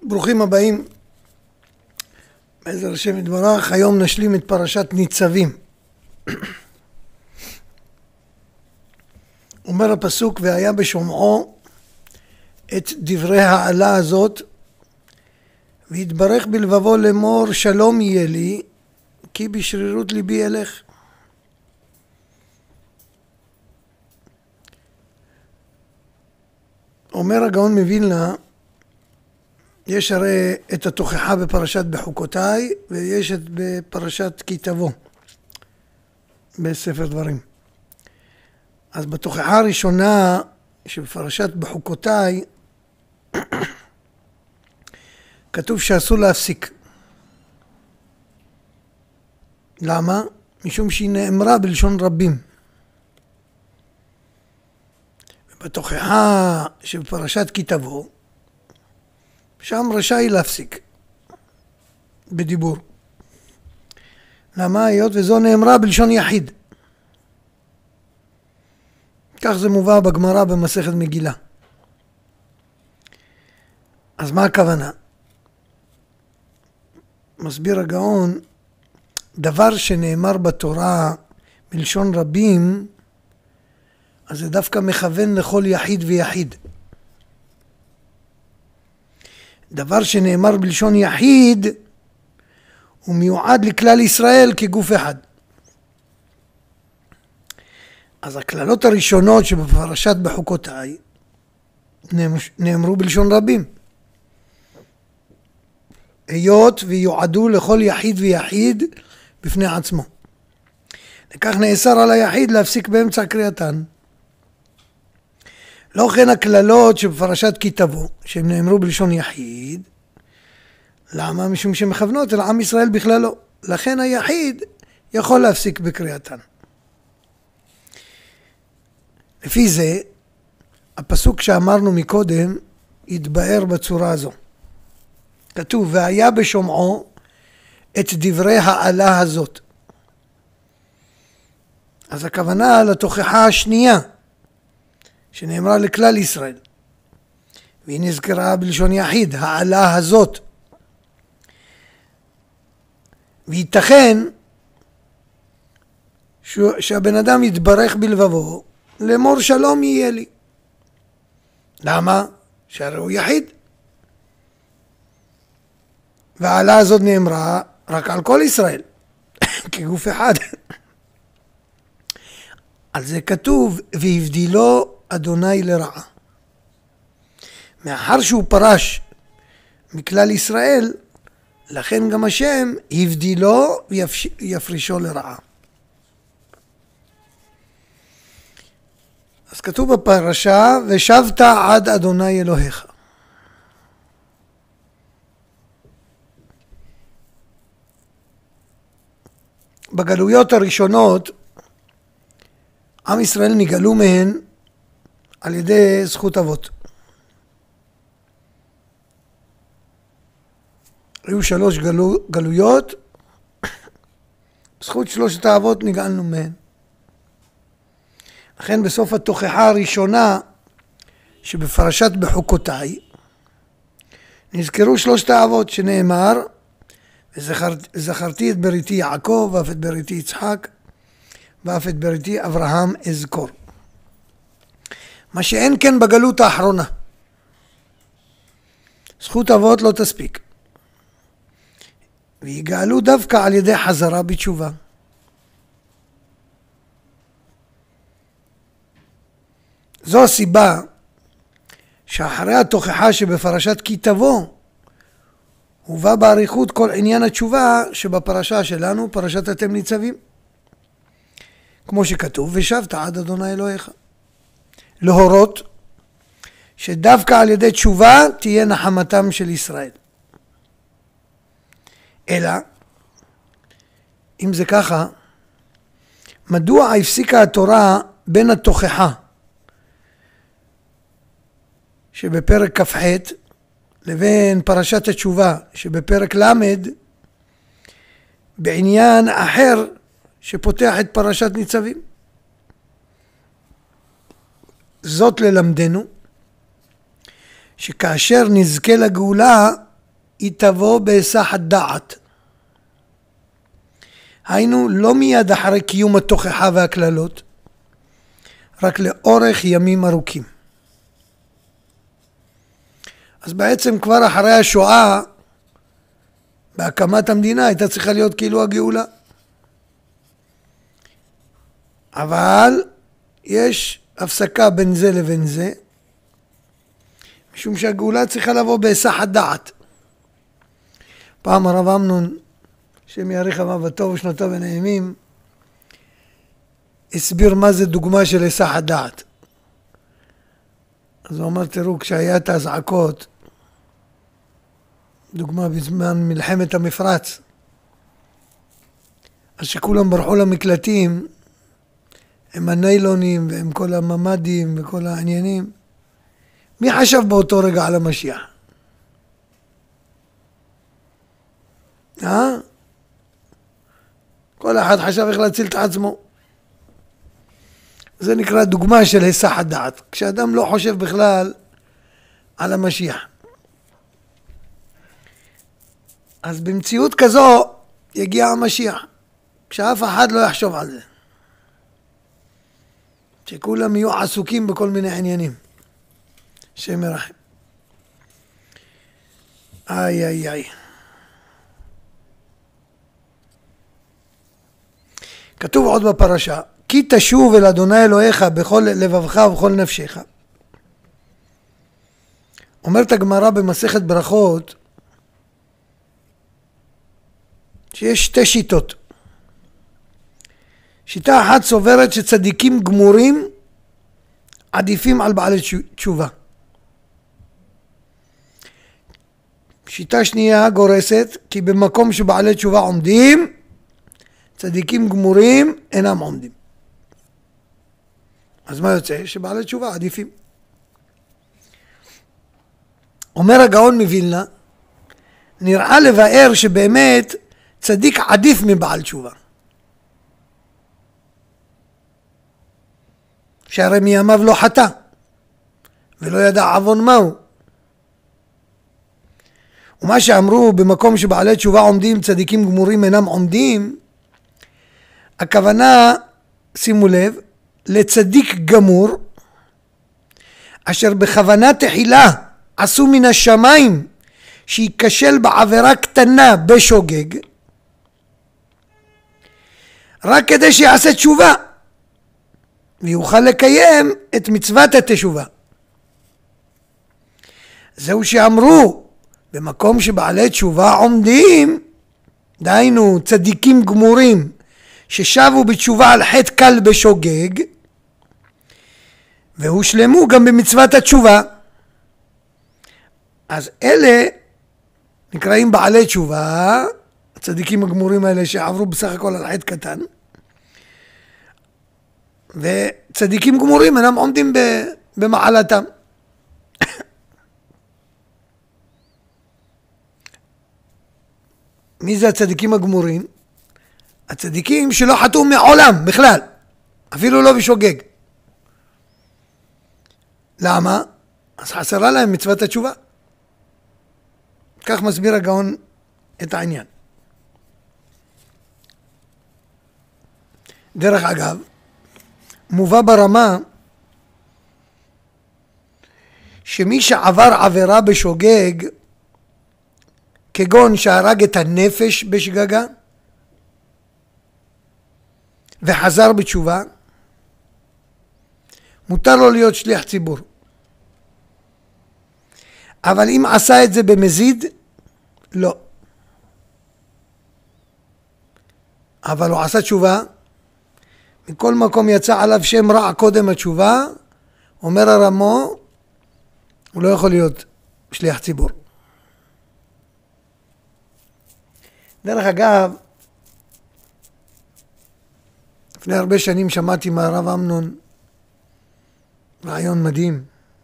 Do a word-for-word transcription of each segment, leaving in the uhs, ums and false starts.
ברוכים הבאים. בעזר השם יתברך, היום נשלים את פרשת ניצבים. אומר הפסוק, והיה בשומעו את דברי העלה הזאת, והתברך בלבבו לאמור, שלום יהיה לי, כי בשרירות ליבי אלך. אומר הגאון מווילנה, יש הרי את התוכחה בפרשת בחוקותיי, ויש את בפרשת כי תבוא, בספר דברים. אז בתוכחה הראשונה שבפרשת בחוקותיי, כתוב שאסור להפסיק. למה? משום שהיא נאמרה בלשון רבים. ובתוכחה שבפרשת כי תבוא, שם רשאי להפסיק בדיבור. למה? היות וזו נאמרה בלשון יחיד. כך זה מובא בגמרא במסכת מגילה. אז מה הכוונה? מסביר הגאון, דבר שנאמר בתורה בלשון רבים, אז זה דווקא מכוון לכל יחיד ויחיד. דבר שנאמר בלשון יחיד, הוא מיועד לכלל ישראל כגוף אחד. אז הכללות הראשונות שבפרשת בחוקותיי, נאמרו בלשון רבים. היות ויועדו לכל יחיד ויחיד בפני עצמו. לכך נאסר על היחיד להפסיק באמצע קריאתן. לא כן הכללות שבפרשת כי תבוא, שהם נאמרו בלשון יחיד. למה? משום שמכוונות אל עם ישראל בכללו. לכן היחיד יכול להפסיק בקריאתן. לפי זה, הפסוק שאמרנו מקודם, יתבאר בצורה הזו. כתוב, והיה בשומעו את דברי העלה הזאת. אז הכוונה לתוכחה השנייה, שנאמרה לכלל ישראל. והיא נזכרה בלשון יחיד, העלה הזאת. וייתכן שהבן אדם יתברך בלבבו, לאמור שלום יהיה לי. למה? שהרי הוא יחיד. והעלה הזאת נאמרה רק על כל ישראל, כגוף אחד. על זה כתוב, והבדילו אדוני לרעה. מאחר שהוא פרש מכלל ישראל, לכן גם השם הבדילו ויפרישו לרעה. אז כתוב בפרשה, ושבת עד אדוני אלוהיך. בגלויות הראשונות, עם ישראל נגאלו מהן על ידי זכות אבות. היו שלוש גלו, גלויות, זכות שלושת האבות נגאלנו מהן. לכן בסוף התוכחה הראשונה שבפרשת בחוקותיי, נזכרו שלושת האבות שנאמר, וזכרתי את בריתי יעקב, ואף את בריתי יצחק, ואף את בריתי אברהם אזכור. מה שאין כן בגלות האחרונה. זכות אבות לא תספיק. ויגאלו דווקא על ידי חזרה בתשובה. זו הסיבה שאחרי התוכחה שבפרשת כי תבוא, הובא בעריכות כל עניין התשובה שבפרשה שלנו, פרשת אתם ניצבים. כמו שכתוב, ושבת עד אדוני אלוהיך. להורות שדווקא על ידי תשובה תהיה נחמתם של ישראל. אלא, אם זה ככה, מדוע הפסיקה התורה בין התוכחה שבפרק כ"ח לבין פרשת התשובה שבפרק למד בעניין אחר שפותח את פרשת ניצבים? זאת ללמדנו שכאשר נזכה לגאולה היא תבוא בהיסח הדעת. היינו לא מיד אחרי קיום התוכחה והכללות, רק לאורך ימים ארוכים. אז בעצם כבר אחרי השואה, בהקמת המדינה, הייתה צריכה להיות כאילו הגאולה. אבל יש הפסקה בין זה לבין זה, משום שהגאולה צריכה לבוא בהיסח הדעת. פעם הרב אמנון, שם יאריך ימיו בטוב ושנותיו ונעימים, הסביר מה זה דוגמה של היסח הדעת. אז הוא אמר, תראו, כשהיה את האזעקות, דוגמה בזמן מלחמת המפרץ, אז שכולם ברחו למקלטים, עם הניילונים ועם כל הממדים וכל העניינים, מי חשב באותו רגע על המשיח? אה? כל אחד חשב איך להציל את עצמו. זה נקרא דוגמה של היסח הדעת, כשאדם לא חושב בכלל על המשיח. אז במציאות כזו יגיע המשיח, כשאף אחד לא יחשוב על זה. שכולם יהיו עסוקים בכל מיני עניינים. שם ירחם. איי איי איי. כתוב עוד בפרשה, כי תשוב אל אדוני אלוהיך בכל לבבך ובכל נפשך. אומרת הגמרא במסכת ברכות, שיש שתי שיטות. שיטה אחת סוברת שצדיקים גמורים עדיפים על בעלי תשובה. שיטה שנייה גורסת כי במקום שבעלי תשובה עומדים, צדיקים גמורים אינם עומדים. אז מה יוצא? שבעלי תשובה עדיפים. אומר הגאון מווילנה, נראה לבאר שבאמת צדיק עדיף מבעל תשובה. שהרי מימיו לא חטא, ולא ידע עוון מהו. ומה שאמרו במקום שבעלי תשובה עומדים, צדיקים גמורים אינם עומדים, הכוונה, שימו לב, לצדיק גמור, אשר בכוונה תחילה עשו מן השמיים, שייכשל בעבירה קטנה בשוגג, רק כדי שיעשה תשובה, ויוכל לקיים את מצוות התשובה. זהו שאמרו, במקום שבעלי תשובה עומדים, דהיינו צדיקים גמורים, ששבו בתשובה על חטא קל בשוגג, והושלמו גם במצוות התשובה. אז אלה נקראים בעלי תשובה, הצדיקים הגמורים האלה שעברו בסך הכל על חטא קטן, וצדיקים גמורים אינם עומדים במעלתם. מי זה הצדיקים הגמורים? הצדיקים שלא חטאו מעולם בכלל, אפילו לא בשוגג. למה? אז חסרה להם מצוות התשובה. כך מסביר הגאון את העניין. דרך אגב, מובא ברמה שמי שעבר עבירה בשוגג, כגון שהרג את הנפש בשגגה וחזר בתשובה, מותר לו להיות שליח ציבור. אבל אם עשה את זה במזיד, לא. אבל הוא עשה תשובה, מכל מקום יצא עליו שם רע קודם התשובה, אומר הרמו, הוא לא יכול להיות שליח ציבור. דרך אגב, לפני הרבה שנים שמעתי מהרב אמנון רעיון מדהים.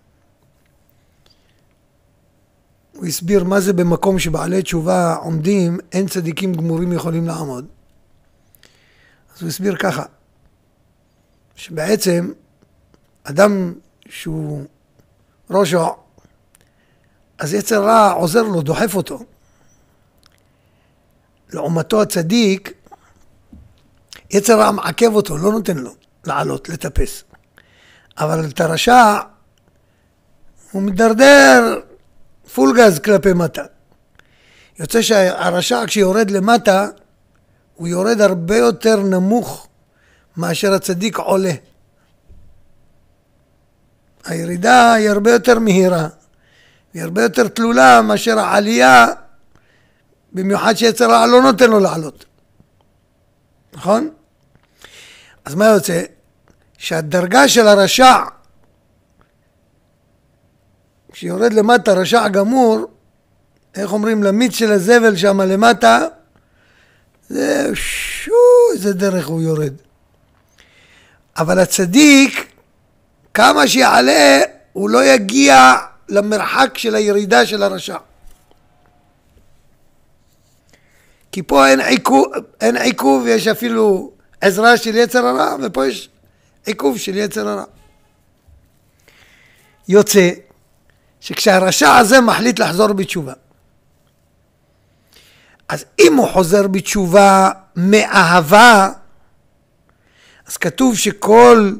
הוא הסביר מה זה במקום שבעלי תשובה עומדים, אין צדיקים גמורים יכולים לעמוד. אז הוא הסביר ככה, שבעצם אדם שהוא ראשו, אז יצר רע עוזר לו, דוחף אותו. לעומתו הצדיק, יצר הרע מעכב אותו, לא נותן לו לעלות, לטפס. אבל את הרשע, הוא מדרדר פול גז כלפי מטה. יוצא שהרשע כשיורד למטה, הוא יורד הרבה יותר נמוך מאשר הצדיק עולה. הירידה היא הרבה יותר מהירה, היא הרבה יותר תלולה מאשר העלייה, במיוחד שיצר הרע לא נותן לו לעלות. נכון? אז מה יוצא? שהדרגה של הרשע, כשיורד למטה רשע גמור, איך אומרים, למיץ של הזבל שם למטה, זה שו, איזה דרך הוא יורד. אבל הצדיק, כמה שיעלה, הוא לא יגיע למרחק של הירידה של הרשע. כי פה אין עיכוב, אין עיכוב, יש אפילו עזרה של יצר הרע, ופה יש עיכוב של יצר הרע. יוצא שכשהרשע הזה מחליט לחזור בתשובה, אז אם הוא חוזר בתשובה מאהבה, אז כתוב שכל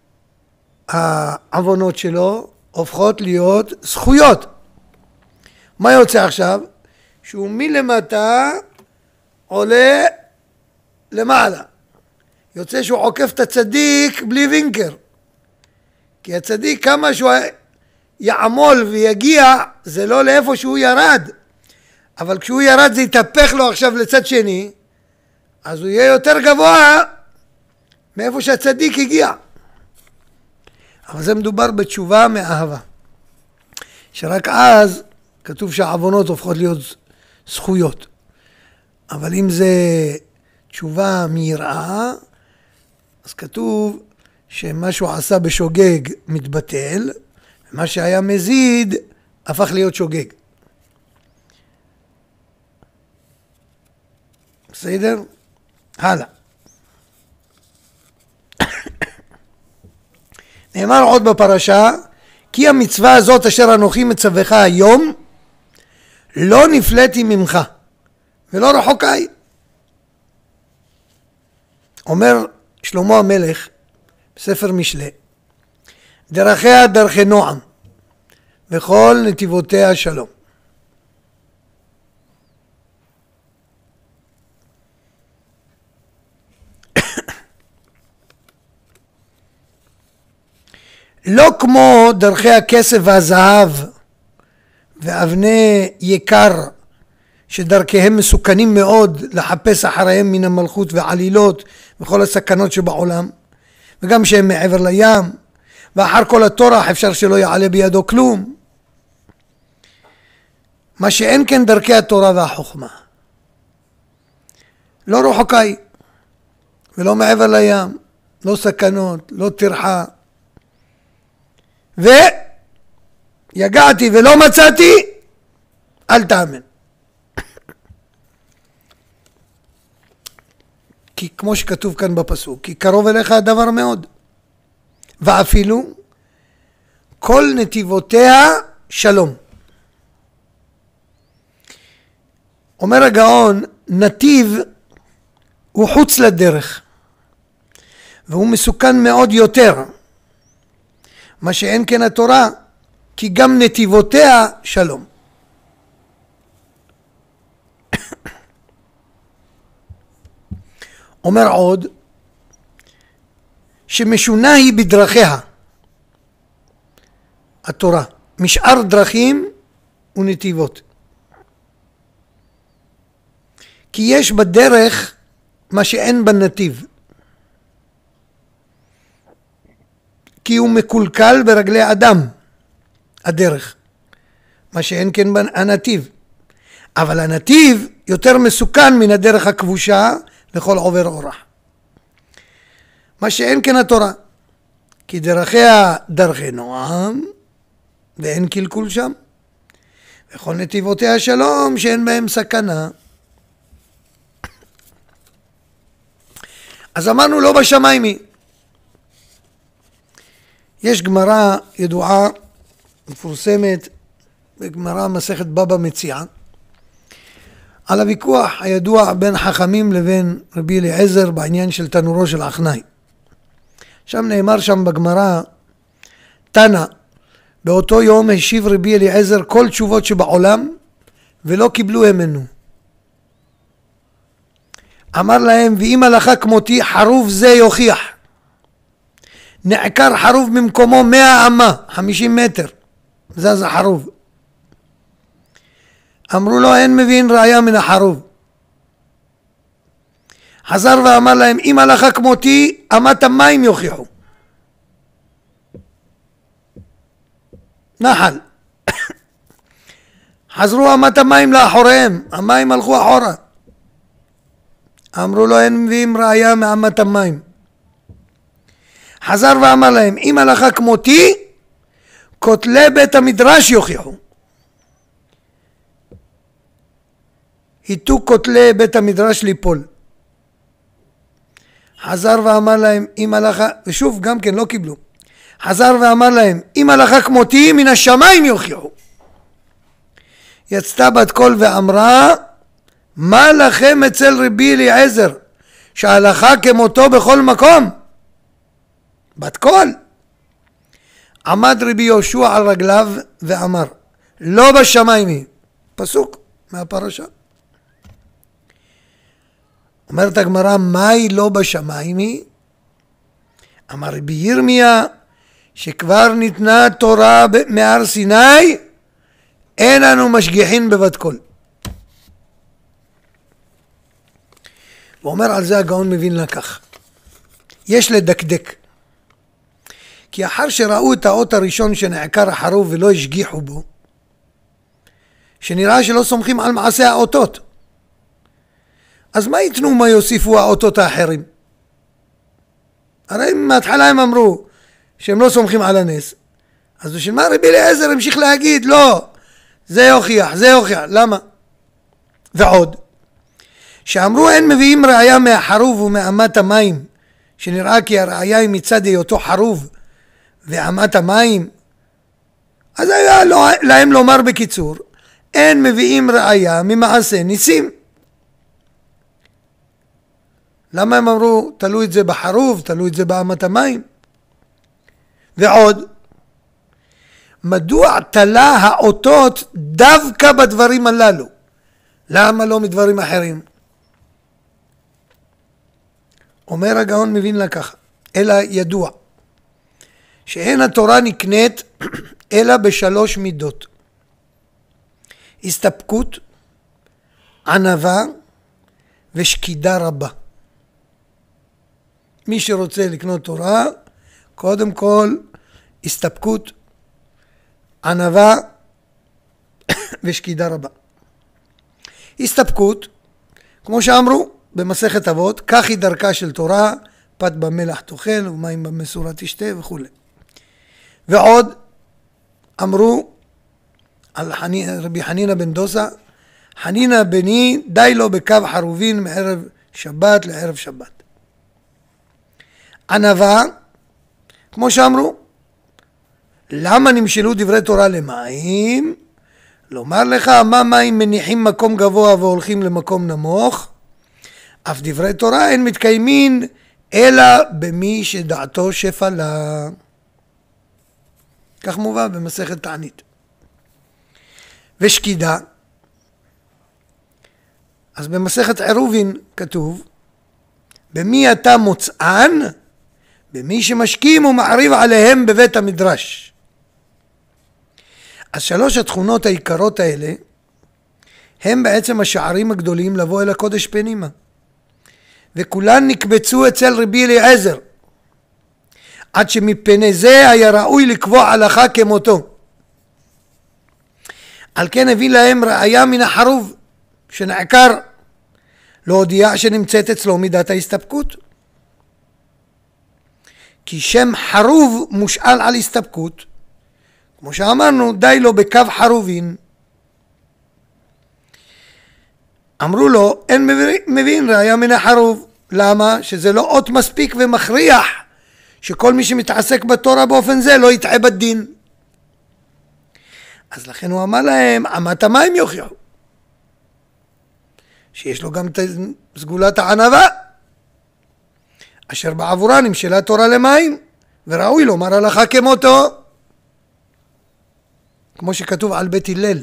העוונות שלו הופכות להיות זכויות. מה יוצא עכשיו? שהוא מלמטה עולה למעלה. יוצא שהוא עוקף את הצדיק בלי וינקר. כי הצדיק כמה שהוא יעמול ויגיע, זה לא לאיפה שהוא ירד. אבל כשהוא ירד זה יתהפך לו עכשיו לצד שני, אז הוא יהיה יותר גבוה מאיפה שהצדיק הגיע. אבל זה מדובר בתשובה מאהבה. שרק אז כתוב שהעוונות הופכות להיות זכויות. אבל אם זה תשובה מיראה, אז כתוב שמה שהוא עשה בשוגג מתבטל, ומה שהיה מזיד הפך להיות שוגג. בסדר? הלאה. נאמר עוד בפרשה, כי המצווה הזאת אשר אנוכי מצווך היום, לא נפלאתי ממך, ולא רחוקה היא. אומר שלמה המלך בספר משלי, דרכיה דרכי נועם, וכל נתיבותיה שלום. לא כמו דרכי הכסף והזהב ואבני יקר, שדרכיהם מסוכנים מאוד לחפש אחריהם מן המלכות ועלילות וכל הסכנות שבעולם, וגם שהם מעבר לים, ואחר כל התורה אפשר שלא יעלה בידו כלום. מה שאין כן דרכי התורה והחוכמה. לא רחוקה היא, ולא מעבר לים, לא סכנות, לא טרחה. ויגעתי ולא מצאתי, אל תאמן. כי כמו שכתוב כאן בפסוק, כי קרוב אליך הדבר מאוד. ואפילו כל נתיבותיה שלום. אומר הגאון, נתיב הוא חוץ לדרך, והוא מסוכן מאוד יותר. מה שאין כן התורה, כי גם נתיבותיה שלום. אומר עוד, שמשונה היא בדרכיה, התורה, משאר דרכים ונתיבות. כי יש בדרך מה שאין בנתיב. כי הוא מקולקל ברגלי אדם, הדרך, מה שאין כן הנתיב. אבל הנתיב יותר מסוכן מן הדרך הכבושה לכל עובר אורח. מה שאין כן התורה, כי דרכיה דרכי נועם, ואין קלקול שם, וכל נתיבותיה שלום שאין בהם סכנה. אז אמרנו לא בשמיים היא. יש גמרא ידועה, מפורסמת, בגמרא מסכת בבא מציעא, על הוויכוח הידוע בין חכמים לבין רבי אליעזר בעניין של תנורו של עכנאי. שם נאמר שם בגמרא, תנא, באותו יום השיב רבי אליעזר כל תשובות שבעולם ולא קיבלו ממנו. אמר להם, ואם הלכה כמותי חרוב זה יוכיח. נעקר חרוב ממקומו מאה אמה, חמישים מטר, זז החרוב. אמרו לו, אין מבין ראיה מן החרוב. חזר ואמר להם, אם הלכה כמותי אמת המים יוכיחו. נחל. חזרו אמת המים לאחוריהם, המים הלכו אחורה. אמרו לו, אין מביאים ראיה מאמת המים. חזר ואמר להם, אם הלכה כמותי, כותלי בית המדרש יוכיחו. היתו כותלי בית המדרש ליפול. חזר ואמר להם, אם הלכה, ושוב גם כן לא קיבלו. חזר ואמר להם, אם הלכה כמותי, מן השמיים יוכיחו. יצתה בת קול ואמרה, מה לכם אצל רבי אליעזר, שההלכה כמותו בכל מקום? בת קול. עמד רבי יהושע על רגליו ואמר, לא בשמיים היא. פסוק מהפרשה. אומרת הגמרא, מהי לא בשמיים היא? אמר רבי ירמיה, שכבר ניתנה תורה מהר סיני, אין אנו משגיחין בבת קול. ואומר על זה הגאון מבין לקח. יש לדקדק. כי אחר שראו את האות הראשון שנעקר החרוב ולא השגיחו בו, שנראה שלא סומכים על מעשה האותות, אז מה יתנו מה יוסיפו האותות האחרים? הרי מההתחלה הם אמרו שהם לא סומכים על הנס, אז בשביל מה רבי אליעזר המשיך להגיד לא, זה יוכיח, זה יוכיח, למה? ועוד, שאמרו אין מביאים ראיה מהחרוב ומאמת המים, שנראה כי הראיה היא מצד היותו חרוב ואמת המים, אז היה להם לומר בקיצור, אין מביאים ראיה ממעשה ניסים. למה הם אמרו, תלו את זה בחרוב, תלו את זה באמת המים? ועוד, מדוע תלה האותות דווקא בדברים הללו? למה לא מדברים אחרים? אומר הגאון מבין לקחה, אלא ידוע, שאין התורה נקנית אלא בשלוש מידות. הסתפקות, ענווה ושקידה רבה. מי שרוצה לקנות תורה, קודם כל הסתפקות, ענווה ושקידה רבה. הסתפקות, כמו שאמרו במסכת אבות, כך היא דרכה של תורה, פת במלח תאכל ומים במסורה תשתה וכו'. ועוד אמרו על חני, רבי חנינא בן דוסא, חנינא בני די לו בקו חרובין מערב שבת לערב שבת. ענווה, כמו שאמרו, למה נמשלו דברי תורה למים? לומר לך, מה מים מניחים מקום גבוה והולכים למקום נמוך? אף דברי תורה אין מתקיימים אלא במי שדעתו שפלה. כך מובא במסכת תענית. ושקידה, אז במסכת עירובין כתוב, במי אתה מוצאן? במי שמשקים ומעריב עליהם בבית המדרש. אז שלוש התכונות העיקרות האלה הם בעצם השערים הגדולים לבוא אל הקודש פנימה, וכולן נקבצו אצל רבי אליעזר, עד שמפני זה היה ראוי לקבוע הלכה כמותו. על כן הביא להם ראיה מן החרוב שנעקר, להודיע שנמצאת אצלו מידת ההסתפקות. כי שם חרוב מושאל על הסתפקות, כמו שאמרנו, די לו בקו חרובין. אמרו לו, אין מבין ראיה מן החרוב. למה? שזה לא אות מספיק ומכריח שכל מי שמתעסק בתורה באופן זה לא יטעה בדין. אז לכן הוא אמר להם, אמת המים יוכיחו. שיש לו גם את סגולת הענווה, אשר בעבורה נמשלה תורה למים, וראוי לומר הלכה כמותו, כמו שכתוב על בית הלל,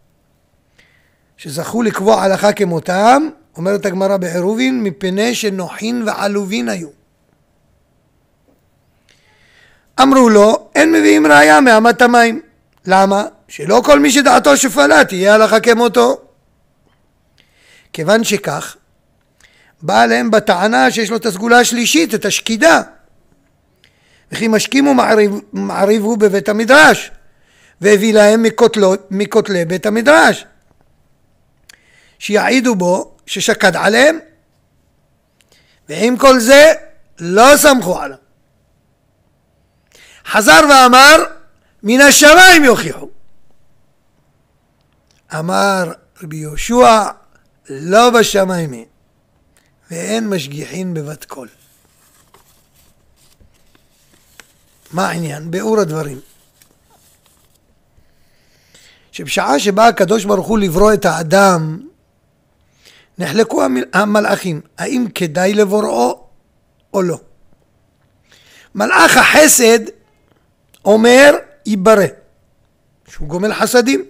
שזכו לקבוע הלכה כמותם, אומרת הגמרא בעירובין, מפני שנוחין ועלובין היו. אמרו לו, אין מביאים ראיה מאמת המים. למה? שלא כל מי שדעתו שפלה תהיה הלכה כמותו. כיוון שכך, בא עליהם בטענה שיש לו את הסגולה השלישית, את השקידה. וכי משכים ומעריב הוא בבית המדרש, והביא להם מכותלי בית המדרש, שיעידו בו ששקד עליהם, ועם כל זה לא סמכו עליו. חזר ואמר, מן השמיים יוכיחו. אמר רבי יהושע, לא בשמיים, ואין משגיחין בבת קול. מה העניין? ביאור הדברים. שבשעה שבא הקדוש ברוך הוא לברוא את האדם, נחלקו המלאכים, האם כדאי לבוראו או לא. מלאך החסד אומר ייברא, שהוא גומל חסדים.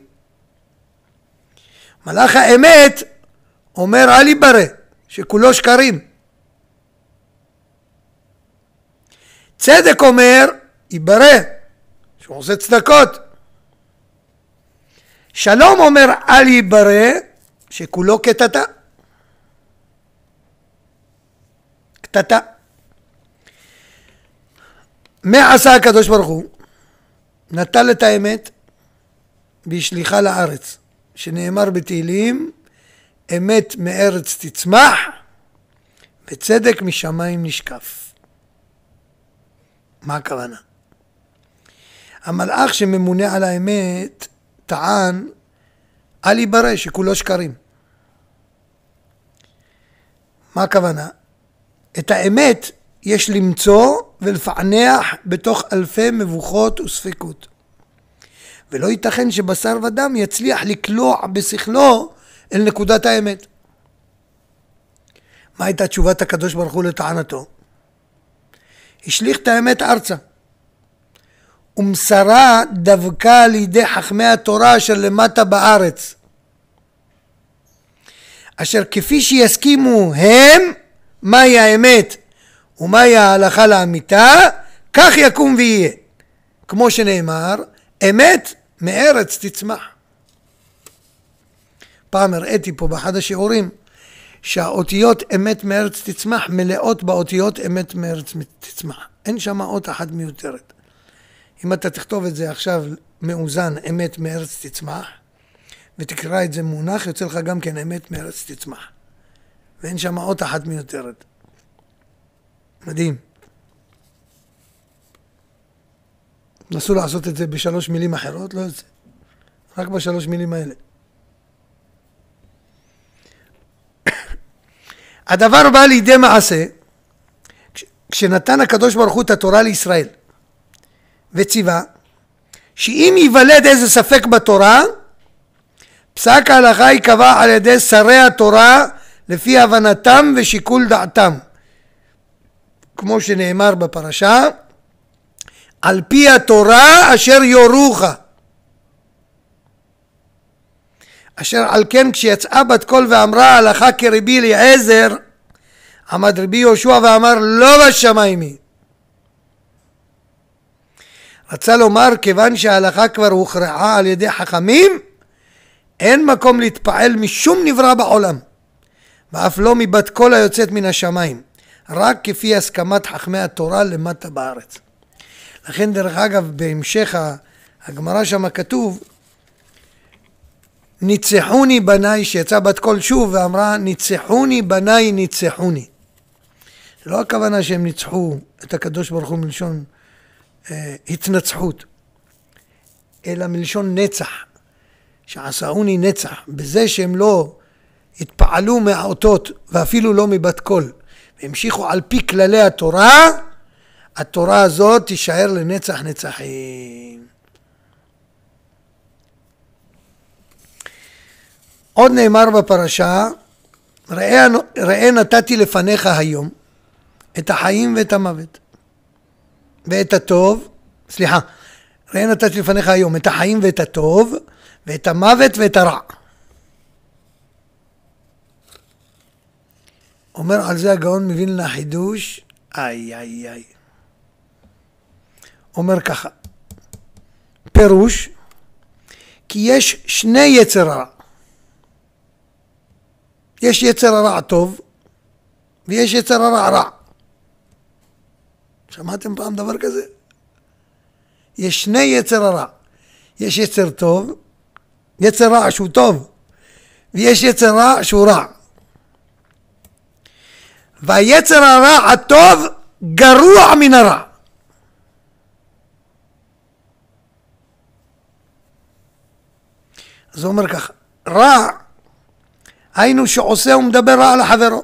מלאך האמת אומר אל ייברא, שכולו שקרים. צדק אומר ייברא, שהוא עושה צדקות. שלום אומר אל ייברא, שכולו קטטה. קטטה. מה עשה הקדוש ברוך הוא? נטל את האמת והשליחה לארץ, שנאמר בתהילים, אמת מארץ תצמח וצדק משמיים נשקף. מה הכוונה? המלאך שממונה על האמת טען אל ייברא, שכולו שקרים. מה הכוונה? את האמת יש למצוא ולפענח בתוך אלפי מבוכות וספקות, ולא ייתכן שבשר ודם יצליח לקלוע בשכלו אל נקודת האמת. מה הייתה תשובת הקדוש ברוך הוא לטענתו? השליך את האמת ארצה, ומסרה דווקא לידי חכמי התורה אשר למטה בארץ, אשר כפי שיסכימו הם מהי האמת ומהי ההלכה לאמיתה, כך יקום ויהיה. כמו שנאמר, אמת מארץ תצמח. פעם הראיתי פה באחד השיעורים שהאותיות אמת מארץ תצמח מלאות באותיות אמת מארץ תצמח. אין שם אות אחת מיותרת. אם אתה תכתוב את זה עכשיו מאוזן אמת מארץ תצמח, ותקרא את זה מונח, יוצא לך גם כן אמת מארץ תצמח. ואין שם אות אחת מיותרת. מדהים. נסו לעשות את זה בשלוש מילים אחרות, לא יוצא. רק בשלוש מילים האלה. הדבר בא לידי מעשה, כשנתן הקדוש ברוך הוא את התורה לישראל, וציווה, שאם ייוולד איזה ספק בתורה, פסק ההלכה יקבע על ידי שרי התורה, לפי הבנתם ושיקול דעתם. כמו שנאמר בפרשה, על פי התורה אשר יורוך. אשר על כן כשיצאה בת קול ואמרה הלכה כרבי אליעזר, עמד רבי יהושע ואמר לא בשמיים היא. רצה לומר כיוון שההלכה כבר הוכרעה על ידי חכמים, אין מקום להתפעל משום נברא בעולם, ואף לא מבת קול היוצאת מן השמיים, רק כפי הסכמת חכמי התורה למטה בארץ. לכן דרך אגב בהמשך הגמרא שם כתוב, ניצחוני בניי, שיצא בת קול שוב ואמרה ניצחוני בניי ניצחוני. זה לא הכוונה שהם ניצחו את הקדוש ברוך הוא מלשון אה, התנצחות, אלא מלשון נצח, שעשאוני נצח, בזה שהם לא התפעלו מהאותות ואפילו לא מבת קול, והמשיכו על פי כללי התורה, התורה הזאת תישאר לנצח נצחים. עוד נאמר בפרשה, ראה, ראה נתתי לפניך היום את החיים ואת המוות ואת הטוב, סליחה, ראה נתתי לפניך היום את החיים ואת הטוב ואת המוות ואת הרע. אומר על זה הגאון מווילנה חידוש, איי איי איי. אומר ככה, פירוש, כי יש שני יצר הרע. יש יצר הרע טוב, ויש יצר הרע רע. שמעתם פעם דבר כזה? יש שני יצר הרע. יש יצר טוב, יצר רע שהוא טוב, ויש יצר רע שהוא רע. והיצר הרע הטוב גרוע מן הרע. אז הוא אומר ככה, רע, היינו שעושה ומדבר רע על החברו.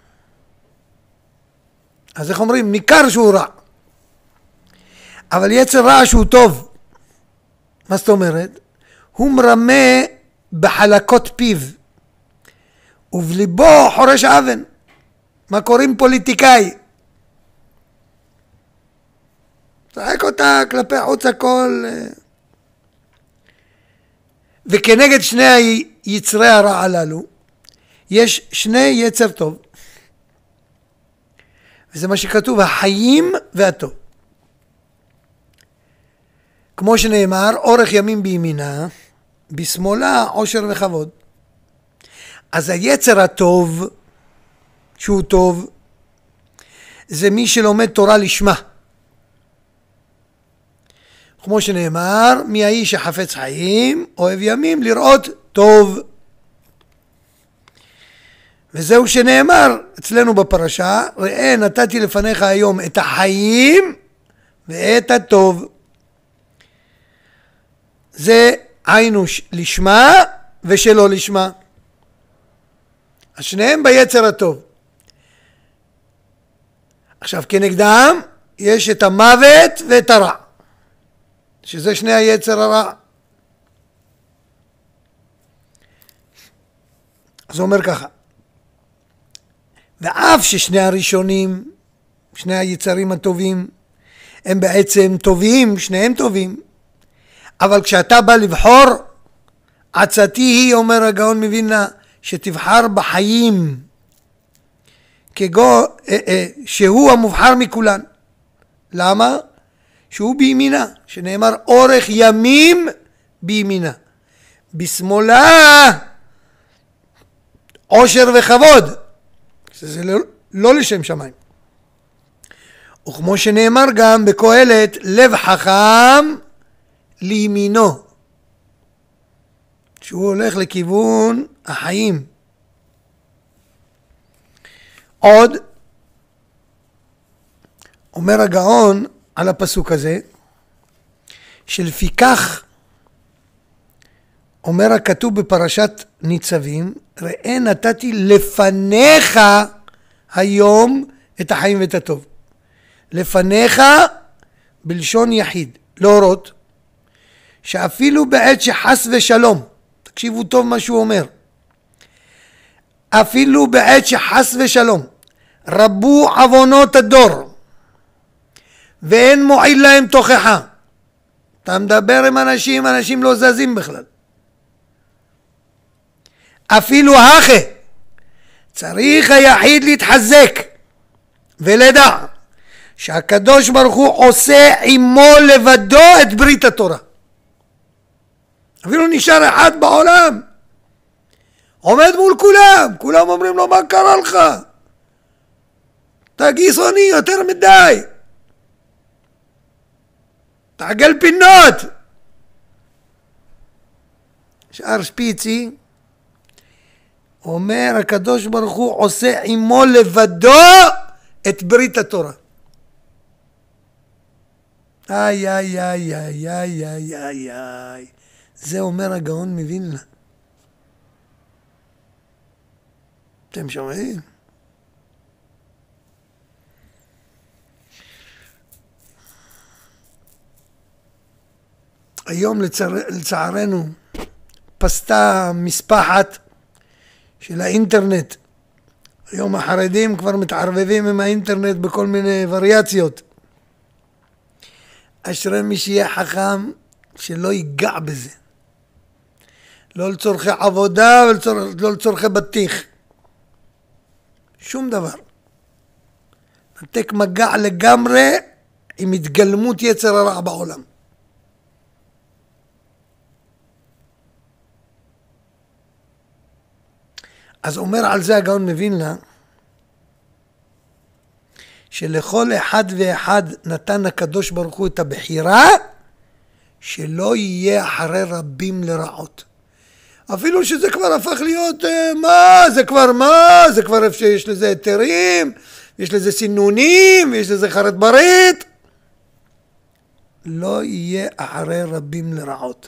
אז איך אומרים? ניכר שהוא רע. אבל יצר רע שהוא טוב. מה זאת אומרת? הוא מרמה בחלקות פיו, ובליבו חורש אבן. מה קוראים פוליטיקאי? צחק אותה כלפי חוץ הכל. וכנגד שני יצרי הרע הללו, יש שני יצר טוב. וזה מה שכתוב, החיים והטוב. כמו שנאמר, אורך ימים בימינה, בשמאלה עושר וכבוד. אז היצר הטוב, שהוא טוב, זה מי שלומד תורה לשמה. כמו שנאמר, מי האיש החפץ חיים, אוהב ימים לראות טוב. וזהו שנאמר אצלנו בפרשה, ראה נתתי לפניך היום את החיים ואת הטוב. זה היינו לשמה ושלא לשמה. השניהם ביצר הטוב. עכשיו כנגדם יש את המוות ואת הרע, שזה שני היצר הרע. אז הוא אומר ככה, ואף ששני הראשונים, שני היצרים הטובים, הם בעצם טובים, שניהם טובים, אבל כשאתה בא לבחור, עצתי היא, אומר הגאון מווילנה, שתבחר בחיים, כגו, אה, אה, שהוא המובחר מכולן. למה? שהוא בימינה, שנאמר אורך ימים בימינה. בשמאלה עושר וכבוד, זה לא, לא לשם שמיים. וכמו שנאמר גם בקהלת, לב חכם לימינו, שהוא הולך לכיוון החיים. עוד אומר הגאון על הפסוק הזה, שלפיכך אומר הכתוב בפרשת ניצבים, ראה נתתי לפניך היום את החיים ואת הטוב. לפניך בלשון יחיד, להורות, שאפילו בעת שחס ושלום, תקשיבו טוב מה שהוא אומר, אפילו בעת שחס ושלום רבו עוונות הדור ואין מועיל להם תוכחה. אתה מדבר עם אנשים, אנשים לא זזים בכלל. אפילו הכי צריך היחיד להתחזק ולדע שהקדוש ברוך הוא עושה עמו לבדו את ברית התורה. אפילו נשאר אחד בעולם, עומד מול כולם, כולם אומרים לו, מה קרה לך? אתה גיסוני יותר מדי, תעגל פינות. שאר שפיצי אומר הקדוש ברוך הוא עושה עמו לבדו את ברית התורה. איי איי איי איי איי איי איי איי, זה אומר הגאון מווילנה. אתם שומעים? היום לצער, לצערנו פסתה מספחת של האינטרנט היום החרדים כבר מתערבבים עם האינטרנט בכל מיני וריאציות. אשרי מי שיהיה חכם שלא ייגע בזה. לא לצורכי עבודה ולא לצורכי בטיח. שום דבר. נתק מגע לגמרי עם התגלמות יצר הרע בעולם. אז אומר על זה הגאון מווילנה, שלכל אחד ואחד נתן הקדוש ברוך הוא את הבחירה, שלא יהיה אחרי רבים לרעות. אפילו שזה כבר הפך להיות, מה, זה כבר מה, זה כבר איפה שיש לזה היתרים, יש לזה סינונים, יש לזה חרת ברית. לא יהיה אחרי רבים לרעות.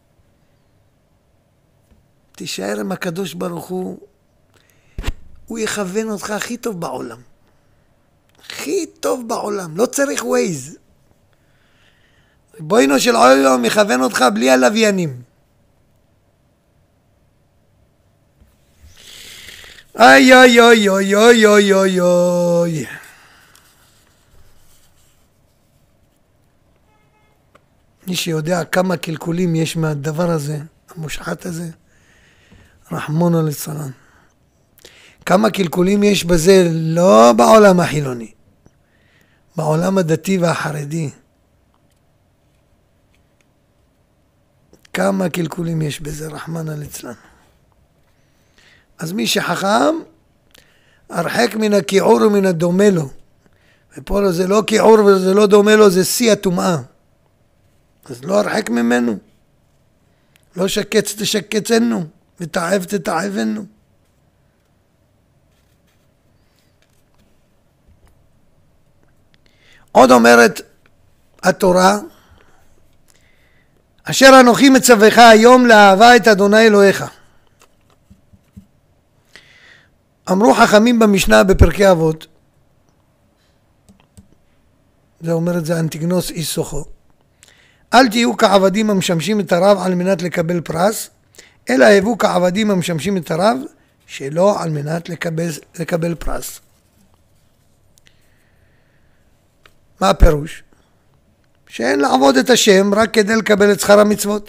תישאר עם הקדוש ברוך הוא, הוא יכוון אותך הכי טוב בעולם. הכי טוב בעולם, לא צריך ווייז. בוינו של עולם יכוון אותך בלי הלוויינים. איי איי איי איי איי איי איי איי. מי שיודע כמה קלקולים יש מהדבר הזה, המושחת הזה, רחמונו ליצלן. כמה קלקולים יש בזה, לא בעולם החילוני, בעולם הדתי והחרדי. כמה קלקולים יש בזה, רחמנא ליצלן. אז מי שחכם, הרחק מן הכיעור ומן הדומה לו. ופה זה לא כיעור וזה לא דומה לו, זה שיא הטומאה. אז לא הרחק ממנו. לא שקץ תשקצנו, ותעב תתעבנו. עוד אומרת התורה, אשר אנוכי מצווך היום לאהבה את אדוני אלוהיך. אמרו חכמים במשנה בפרקי אבות, זה אומר את זה אנטיגנוס איש סוחו, אל תהיו כעבדים המשמשים את הרב על מנת לקבל פרס, אלא הבו כעבדים המשמשים את הרב שלא על מנת לקבל, לקבל פרס. מה הפירוש? שאין לעבוד את השם רק כדי לקבל את שכר המצוות,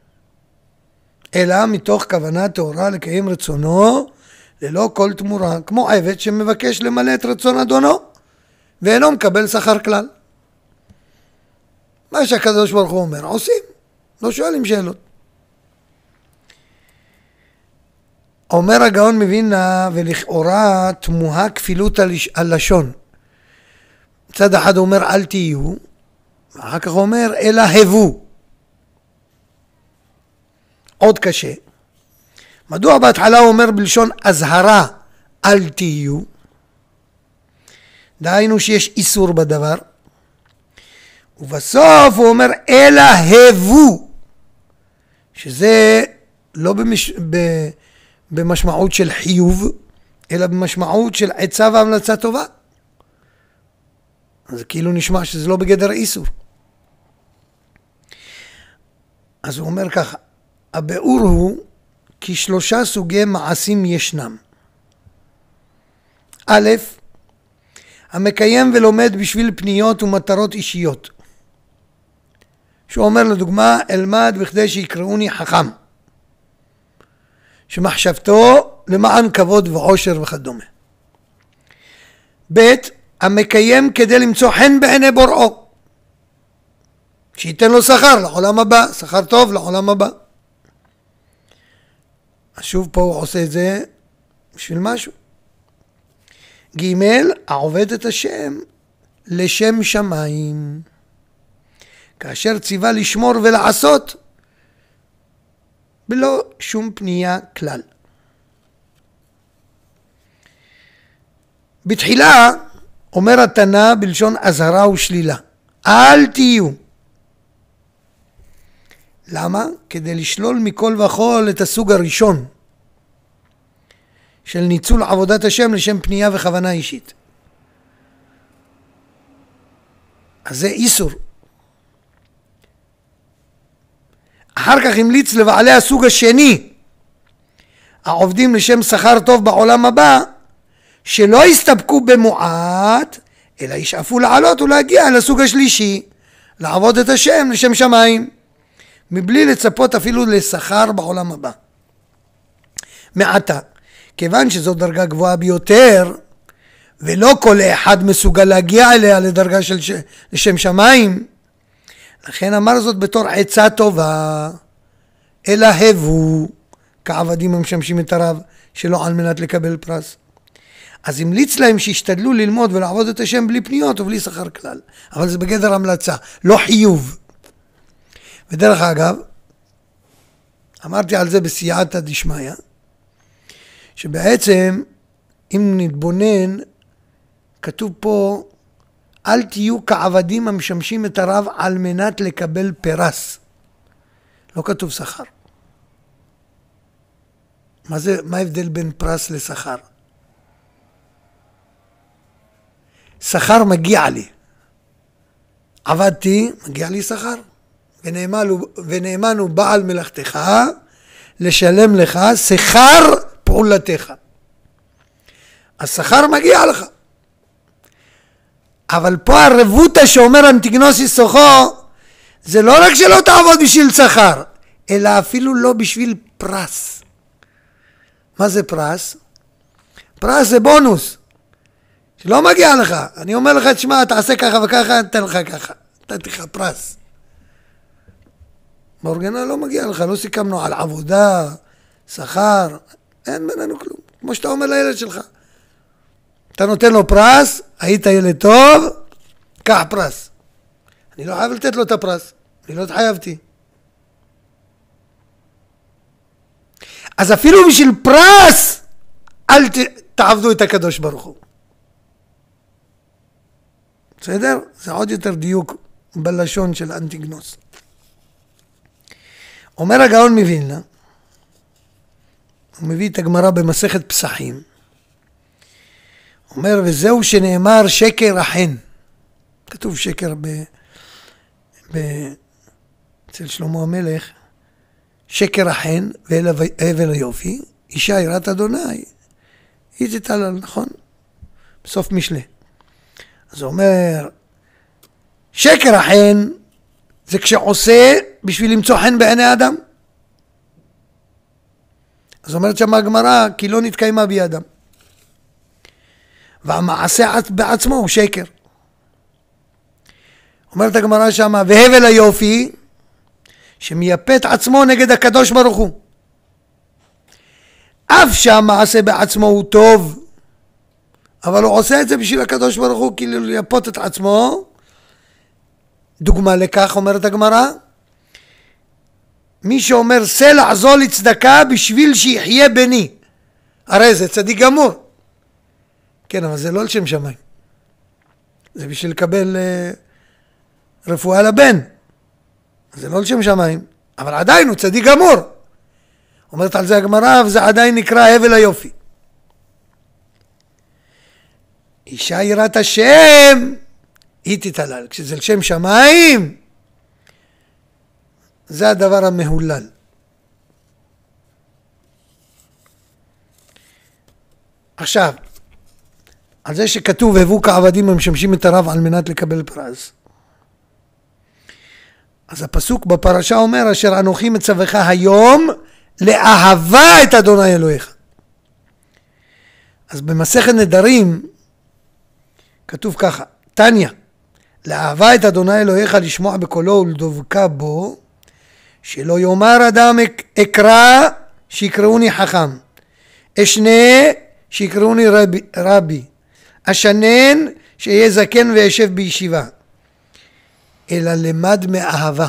אלא מתוך כוונה טהורה לקיים רצונו ללא כל תמורה, כמו עבד שמבקש למלא את רצון אדונו ואינו מקבל שכר כלל. מה שהקדוש ברוך הוא אומר עושים, לא שואלים שאלות. אומר הגאון מווילנה, ולכאורה תמוהה כפילות הלשון. מצד אחד הוא אומר אל תהיו, ואחר כך הוא אומר אלא הבו. עוד קשה. מדוע בהתחלה הוא אומר בלשון אזהרה אל תהיו? דהיינו שיש איסור בדבר. ובסוף הוא אומר אלא הבו, שזה לא במש... ב... במשמעות של חיוב, אלא במשמעות של עצה והמלצה טובה. אז כאילו נשמע שזה לא בגדר איסור. אז הוא אומר ככה, הביאור הוא כי שלושה סוגי מעשים ישנם. א', המקיים ולומד בשביל פניות ומטרות אישיות. שהוא אומר לדוגמה, אלמד בכדי שיקראוני חכם. שמחשבתו למען כבוד ועושר וכדומה. ב', המקיים כדי למצוא חן בעיני בוראו. שייתן לו שכר לעולם הבא, שכר טוב לעולם הבא. אז שוב פה הוא עושה את זה בשביל משהו. ג', העובד את השם לשם שמיים. כאשר ציווה לשמור ולעשות בלא שום פנייה כלל. בתחילה אומר התנא בלשון אזהרה ושלילה, אל תהיו. למה? כדי לשלול מכל וכל את הסוג הראשון של ניצול עבודת השם לשם פנייה וכוונה אישית. אז זה איסור. אחר כך המליץ לבעלי הסוג השני, העובדים לשם שכר טוב בעולם הבא, שלא יסתפקו במועט, אלא ישאפו לעלות ולהגיע לסוג השלישי, לעבוד את השם לשם שמיים, מבלי לצפות אפילו לשכר בעולם הבא. מעתה, כיוון שזו דרגה גבוהה ביותר, ולא כל אחד מסוגל להגיע אליה לדרגה של ש... לשם שמיים, לכן אמר זאת בתור עצה טובה, אלא הבו כעבדים המשמשים את הרב שלא על מנת לקבל פרס. אז המליץ להם שישתדלו ללמוד ולעבוד את השם בלי פניות ובלי שכר כלל. אבל זה בגדר המלצה, לא חיוב. ודרך אגב, אמרתי על זה בסייעתא דשמיא, שבעצם אם נתבונן, כתוב פה, אל תהיו כעבדים המשמשים את הרב על מנת לקבל פרס. לא כתוב שכר. מה זה, מה ההבדל בין פרס לשכר? שכר מגיע לי. עבדתי, מגיע לי שכר. ונאמנו, ונאמנו בעל מלאכתך, לשלם לך שכר פעולתך. השכר מגיע לך. אבל פה הרבותא שאומר אנטיגנוס סוחו, זה לא רק שלא תעבוד בשביל שכר, אלא אפילו לא בשביל פרס. מה זה פרס? פרס זה בונוס, שלא מגיע לך. אני אומר לך, תשמע, תעשה ככה וככה, נתן לך ככה. נתתי לך פרס. באורגנה לא מגיע לך, לא סיכמנו על עבודה, שכר, אין בינינו כלום. כמו שאתה אומר לילד שלך. אתה נותן לו פרס, היית ילד טוב, קח פרס. אני לא חייב לתת לו את הפרס, אני לא התחייבתי. אז אפילו בשביל פרס, אל ת, תעבדו את הקדוש ברוך הוא. בסדר? זה עוד יותר דיוק בלשון של אנטיגנוס. אומר הגאון מווילנה, הוא מביא את הגמרא במסכת פסחים, אומר, וזהו שנאמר שקר החן. כתוב שקר ב... ב... אצל שלמה המלך, שקר החן והבל היופי, אישה יראת אדוני, היא תתעלל, נכון? בסוף משלי. אז הוא אומר, שקר החן זה כשעושה בשביל למצוא חן בעיני אדם. אז אומרת שם הגמרא, כי לא נתקיימה בידם. והמעשה בעצמו הוא שקר. אומרת הגמרא שם, והבל היופי, שמייפת עצמו נגד הקדוש ברוך הוא. אף שהמעשה בעצמו הוא טוב, אבל הוא עושה את זה בשביל הקדוש ברוך הוא, כאילו לייפות את עצמו. דוגמה לכך, אומרת הגמרא, מי שאומר סלע זול לצדקה בשביל שיחיה בני, הרי זה צדיק גמור. כן, אבל זה לא לשם שמיים. זה בשביל לקבל אה, רפואה לבן. זה לא לשם שמיים, אבל עדיין הוא צדיק גמור. אומרת על זה הגמרא, וזה עדיין נקרא הבל היופי. אישה יראת השם, היא תתעלל. כשזה לשם שמיים, זה הדבר המהולל. עכשיו, על זה שכתוב, הבו כעבדים המשמשים את הרב על מנת לקבל פרס. אז הפסוק בפרשה אומר, אשר אנוכי מצווך היום, לאהבה את אדוני אלוהיך. אז במסכת נדרים, כתוב ככה, תניא, לאהבה את אדוני אלוהיך לשמוע בקולו ולדבקה בו, שלא יאמר אדם אקרא שיקראוני חכם, אשנה שיקראוני רבי, רבי, אשנן שיהיה זקן וישב בישיבה, אלא למד מאהבה,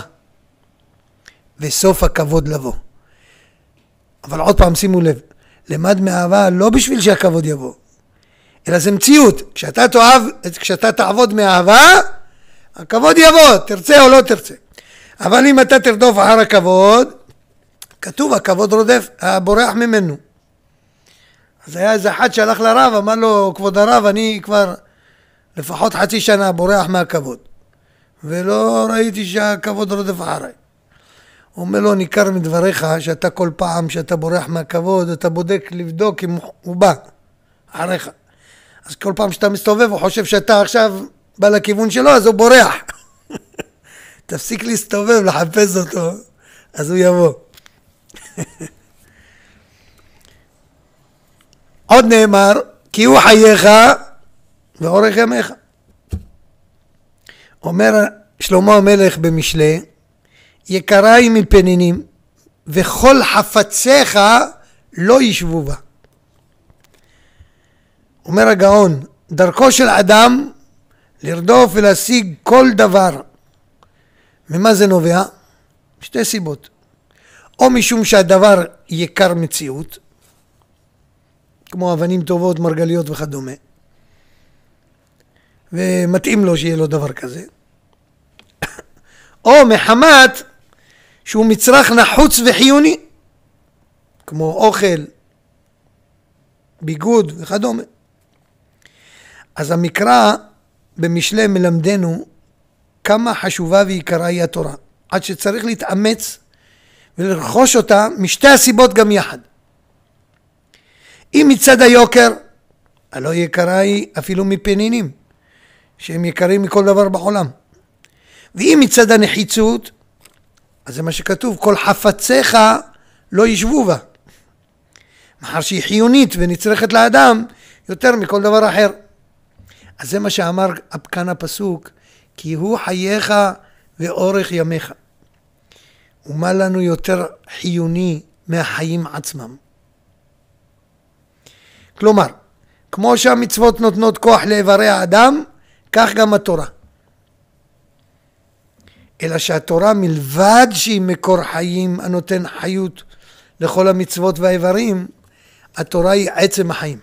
וסוף הכבוד לבוא. אבל עוד פעם שימו לב, למד מאהבה לא בשביל שהכבוד יבוא, אלא זה מציאות. כשאתה תאהב, כשאתה תעבוד מאהבה, הכבוד יבוא, תרצה או לא תרצה. אבל אם אתה תרדוף אחר הכבוד, כתוב הכבוד רודף, בורח ממנו. אז היה איזה אחד שהלך לרב, אמר לו, כבוד הרב, אני כבר לפחות חצי שנה בורח מהכבוד, ולא ראיתי שהכבוד רודף אחריי. הוא אומר לו, ניכר מדבריך שאתה כל פעם שאתה בורח מהכבוד, אתה בודק לבדוק אם הוא בא אחריך. אז כל פעם שאתה מסתובב, הוא חושב שאתה עכשיו בא לכיוון שלו, אז הוא בורח. תפסיק להסתובב, לחפש אותו, אז הוא יבוא. עוד נאמר, כי הוא חייך ואורך ימיך. אומר שלמה המלך במשלי, יקריי מפנינים, וכל חפציך לא ישבו בה. אומר הגאון, דרכו של אדם לרדוף ולהשיג כל דבר. ממה זה נובע? שתי סיבות. או משום שהדבר יקר מציאות, כמו אבנים טובות, מרגליות וכדומה, ומתאים לו שיהיה לו דבר כזה. או מחמת שהוא מצרך נחוץ וחיוני, כמו אוכל, ביגוד וכדומה. אז המקרא במשלי מלמדנו כמה חשובה ויקרה היא התורה, עד שצריך להתאמץ ולרכוש אותה משתי הסיבות גם יחד. אם מצד היוקר, הלא יקרה היא אפילו מפנינים, שהם יקרים מכל דבר בעולם. ואם מצד הנחיצות, אז זה מה שכתוב, כל חפציך לא ישבו בה. מאחר שהיא חיונית ונצרכת לאדם יותר מכל דבר אחר. אז זה מה שאמר כאן הפסוק, כי הוא חייך ואורך ימיך. ומה לנו יותר חיוני מהחיים עצמם? כלומר, כמו שהמצוות נותנות כוח לאיברי האדם, כך גם התורה. אלא שהתורה מלבד שהיא מקור חיים הנותן חיות לכל המצוות והאיברים, התורה היא עצם החיים.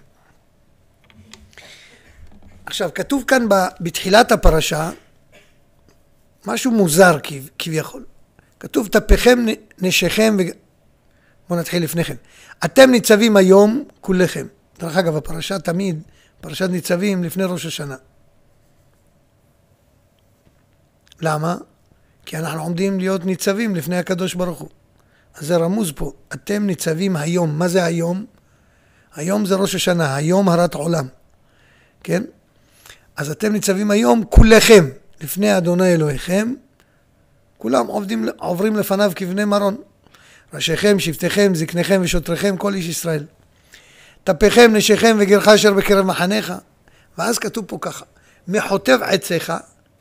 עכשיו, כתוב כאן בתחילת הפרשה משהו מוזר כביכול. כתוב תפיכם נשיכם ו... בואו נתחיל לפני כן. אתם ניצבים היום כולכם. דרך אגב, הפרשה תמיד, פרשת ניצבים לפני ראש השנה. למה? כי אנחנו עומדים להיות ניצבים לפני הקדוש ברוך הוא. אז זה רמוז פה. אתם ניצבים היום. מה זה היום? היום זה ראש השנה. היום הרת עולם. כן? אז אתם ניצבים היום כולכם לפני אדוני אלוהיכם. כולם עובדים, עוברים לפניו כבני מרון. ראשיכם, שבטיכם, זקניכם ושוטריכם, כל איש ישראל. טפיכם, נשיכם וגרך אשר בקרב מחניך. ואז כתוב פה ככה, מחוטב עציך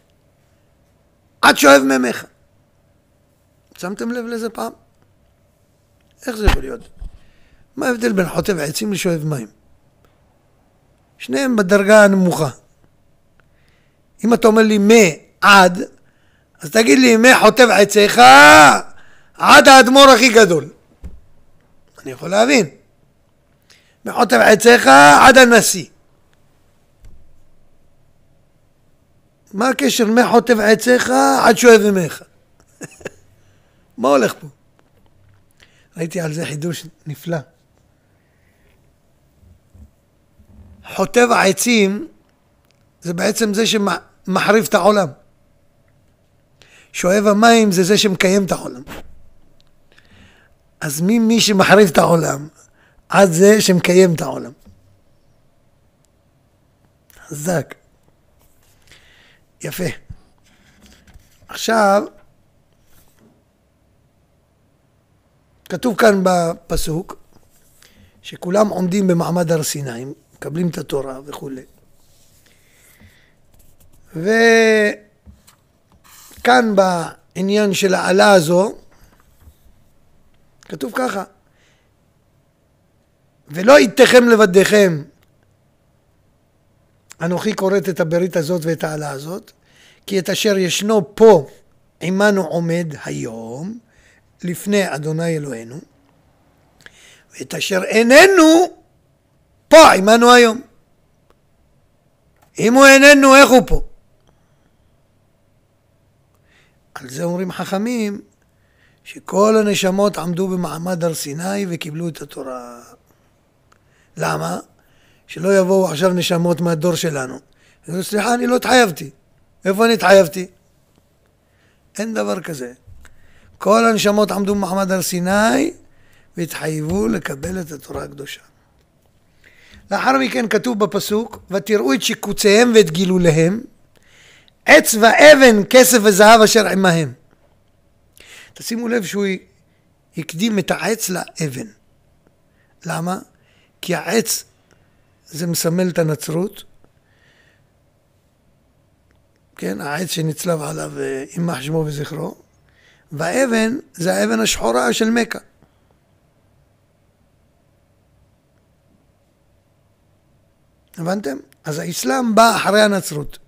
עד שואב ממך. שמתם לב לזה פעם? איך זה יכול להיות? מה ההבדל בין חוטב עצים לשואב מים? שניהם בדרגה הנמוכה. אם אתה אומר לי מעד, אז תגיד לי מחוטב עציך עד האדמו"ר הכי גדול. אני יכול להבין. מחוטב עציך עד הנשיא. מה הקשר מחוטב עציך עד שואב ממך? מה הולך פה? ראיתי על זה חידוש נפלא. חוטב העצים זה בעצם זה שמחריב את העולם. שואב המים זה זה שמקיים את העולם. אז מי מי שמחריב את העולם עד זה שמקיים את העולם. חזק. יפה. עכשיו, כתוב כאן בפסוק, שכולם עומדים במעמד הר סיני, מקבלים את התורה וכו'. וכאן בעניין של העלה הזו, כתוב ככה, ולא איתכם לבדיכם, אנוכי קוראת את הברית הזאת ואת העלה הזאת, כי את אשר ישנו פה עמנו עומד היום, לפני אדוני אלוהינו, ואת אשר איננו פה עמנו היום. אם הוא איננו, איך הוא פה? על זה אומרים חכמים, שכל הנשמות עמדו במעמד הר סיני וקיבלו את התורה. למה? שלא יבואו עכשיו נשמות מהדור שלנו. סליחה, אני לא התחייבתי. איפה אני התחייבתי? אין דבר כזה. כל הנשמות עמדו במעמד הר סיני והתחייבו לקבל את התורה הקדושה. לאחר מכן כתוב בפסוק, ותראו את שיקוציהם ואת גילוליהם, עץ ואבן, כסף וזהב אשר עמהם. תשימו לב שהוא הקדים את העץ לאבן. למה? כי העץ זה מסמל את הנצרות, כן, העץ שנצלב עליו יימח שמו וזכרו, והאבן זה האבן השחורה של מכה. הבנתם? אז האסלאם בא אחרי הנצרות.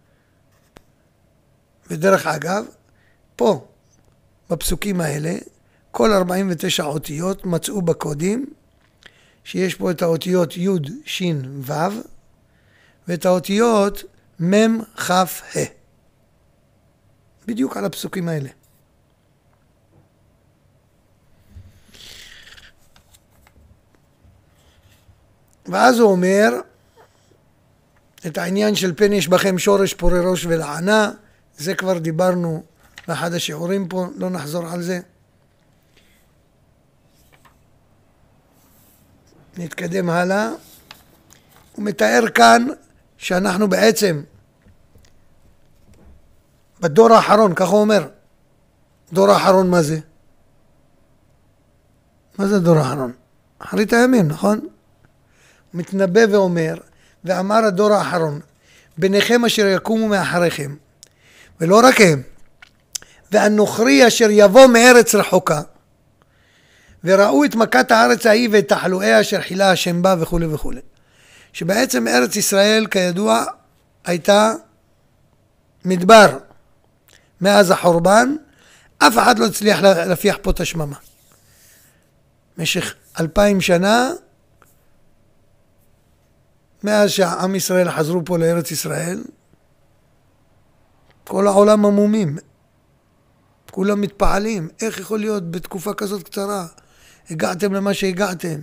ודרך אגב, פה, בפסוקים האלה, כל ארבעים ותשע אותיות מצאו בקודים, שיש פה את האותיות י' ש' ו', ואת האותיות מ' כ' ה'. בדיוק על הפסוקים האלה. ואז הוא אומר, את העניין של פן יש בכם שורש פורה ראש ולענה, זה כבר דיברנו באחד השיעורים פה, לא נחזור על זה. נתקדם הלאה. הוא מתאר כאן שאנחנו בעצם בדור האחרון, ככה הוא אומר. דור האחרון מה זה? מה זה דור האחרון? אחרית הימים, נכון? הוא מתנבא ואומר, ואמר הדור האחרון, בניכם אשר יקומו מאחריכם, ולא רק הם, והנוכרי אשר יבוא מארץ רחוקה, וראו את מכת הארץ ההיא ואת תחלואיה אשר חילה השם בה וכו' וכו'. שבעצם ארץ ישראל כידוע הייתה מדבר. מאז החורבן אף אחד לא הצליח להפיח פה את השממה. במשך אלפיים שנה, מאז שהעם ישראל חזרו פה לארץ ישראל, כל העולם עמומים, כולם מתפעלים. איך יכול להיות בתקופה כזאת קצרה הגעתם למה שהגעתם?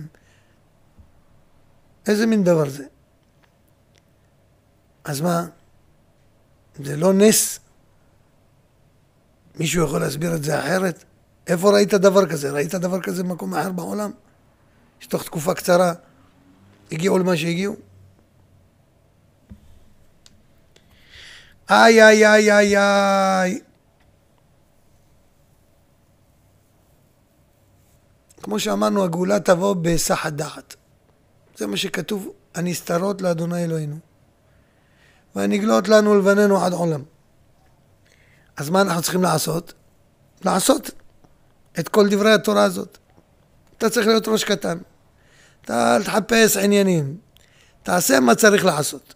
איזה מין דבר זה? אז מה? זה לא נס? מישהו יכול להסביר את זה אחרת? איפה ראית דבר כזה? ראית דבר כזה במקום אחר בעולם? שתוך תקופה קצרה הגיעו למה שהגיעו? איי איי איי איי איי. כמו שאמרנו, הגאולה תבוא בהיסח הדעת. זה מה שכתוב, הנסתרות לאדוני אלוהינו, והנגלות לנו לבנינו עד עולם. אז מה אנחנו צריכים לעשות? לעשות את כל דברי התורה הזאת. אתה צריך להיות ראש קטן. אתה אל תחפש עניינים. תעשה מה צריך לעשות.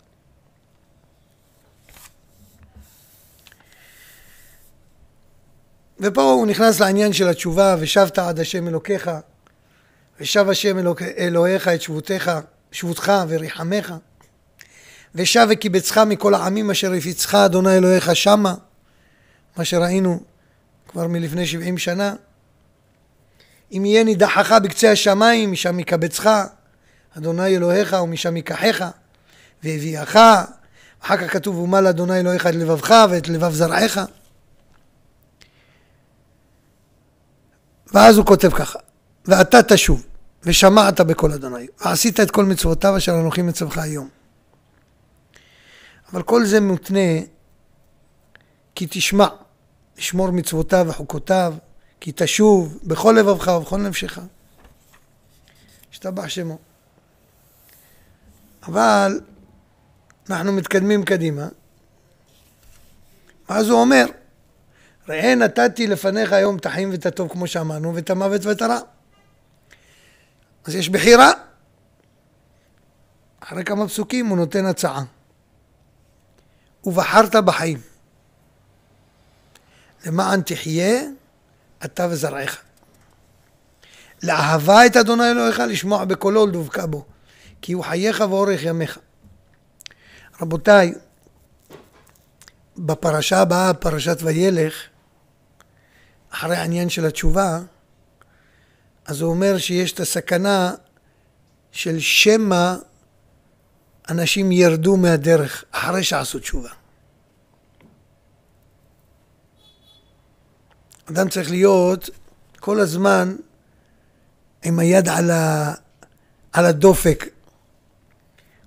ופה הוא נכנס לעניין של התשובה, ושבת עד השם אלוקיך, ושב השם אלוק... אלוהיך את שבותך, שבותך וריחמך, ושב וקיבצך מכל העמים אשר הפיצך אדוני אלוהיך שמה, מה שראינו כבר מלפני שבעים שנה. אם יהיה נידחך בקצה השמיים, משם יקבצך אדוני אלוהיך ומשם ייקחך והביאך. אחר כך כתוב, ומל אדוני אלוהיך את לבבך ואת לבב זרעך. ואז הוא כותב ככה, ואתה תשוב ושמעת בקול אדוני ועשית את כל מצוותיו אשר אנוכי מצווך היום. אבל כל זה מותנה כי תשמע, לשמור מצוותיו וחוקותיו, כי תשוב בכל לבבך ובכל נפשך. השתבח שמו. אבל אנחנו מתקדמים קדימה. ואז הוא אומר, ראה נתתי לפניך היום את החיים ואת הטוב כמו שאמרנו, ואת המוות ואת הרע. אז יש בחירה. אחרי כמה פסוקים הוא נותן הצעה. ובחרת בחיים. למען תחיה אתה וזרעך. לאהבה את אדוני אלוהיך, לשמוע בקולו ולדבקה בו, כי הוא חייך ואורך ימיך. רבותיי, בפרשה הבאה, פרשת וילך, אחרי העניין של התשובה, אז הוא אומר שיש את הסכנה של שמא אנשים ירדו מהדרך אחרי שעשו תשובה. אדם צריך להיות כל הזמן עם היד על, ה... על הדופק,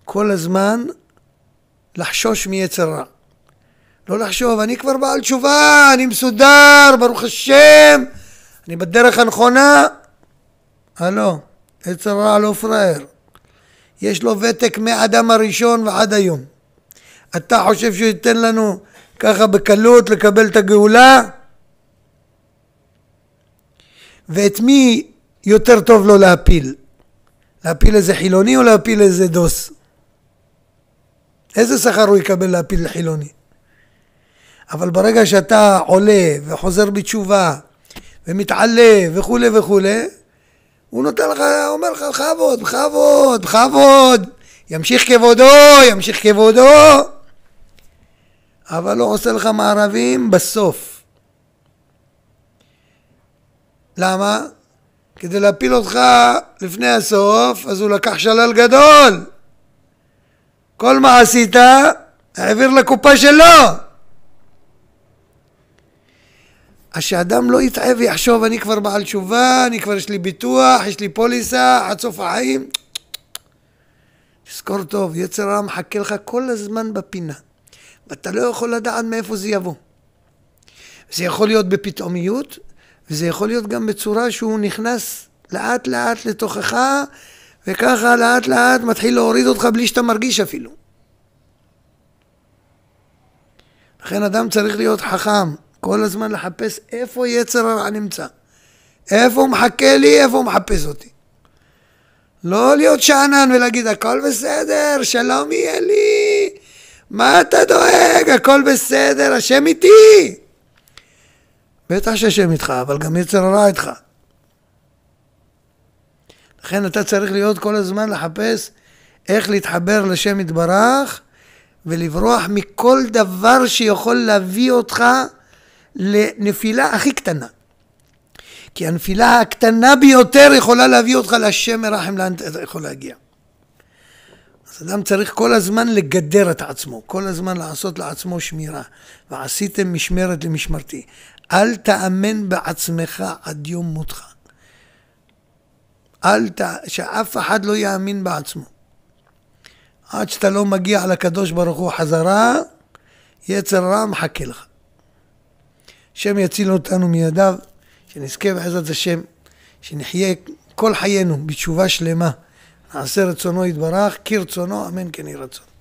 כל הזמן לחשוש מיצר רע. לא לחשוב, אני כבר בעל תשובה, אני מסודר, ברוך השם, אני בדרך הנכונה. הלא, יצר רע לא פראייר. יש לו ותק מהאדם הראשון ועד היום. אתה חושב שהוא ייתן לנו ככה בקלות לקבל את הגאולה? ואת מי יותר טוב לו להפיל? להפיל איזה חילוני או להפיל איזה דוס? איזה שכר הוא יקבל להפיל לחילוני? אבל ברגע שאתה עולה וחוזר בתשובה ומתעלה וכו' וכו', הוא נותן לך, אומר לך, בכבוד, בכבוד, בכבוד, ימשיך כבודו, ימשיך כבודו, אבל לא עושה לך מערבים בסוף. למה? כדי להפיל אותך לפני הסוף, אז הוא לקח שלל גדול. כל מה עשית, העביר לקופה שלו. אז שאדם לא יתעב ויחשוב, אני כבר בעל תשובה, אני כבר יש לי ביטוח, יש לי פוליסה, עד סוף החיים. תזכור טוב, יצר רע מחכה לך כל הזמן בפינה. ואתה לא יכול לדעת מאיפה זה יבוא. זה יכול להיות בפתאומיות, וזה יכול להיות גם בצורה שהוא נכנס לאט לאט לתוכך, וככה לאט לאט מתחיל להוריד אותך בלי שאתה מרגיש אפילו. לכן אדם צריך להיות חכם, כל הזמן לחפש איפה יצר הרע נמצא. איפה הוא מחכה לי, איפה הוא מחפש אותי. לא להיות שענן ולהגיד הכל בסדר, שלום יהיה לי, מה אתה דואג, הכל בסדר, השם איתי. בטח שהשם איתך, אבל גם יצר הרע איתך. לכן אתה צריך להיות כל הזמן לחפש איך להתחבר לשם יתברך, ולברוח מכל דבר שיכול להביא אותך לנפילה הכי קטנה. כי הנפילה הקטנה ביותר יכולה להביא אותך לשם מרחם, לאן אתה יכול להגיע. אז אדם צריך כל הזמן לגדר את עצמו, כל הזמן לעשות לעצמו שמירה. ועשיתם משמרת למשמרתי. אל תאמן בעצמך עד יום מותך. אל ת... שאף אחד לא יאמין בעצמו. עד שאתה לא מגיע לקדוש ברוך הוא חזרה, יצר רע מחכה לך. השם יציל אותנו מידיו, שנזכה בעזרת השם, שנחיה כל חיינו בתשובה שלמה. נעשה רצונו יתברך, כי רצונו, אמן כן יהי רצון.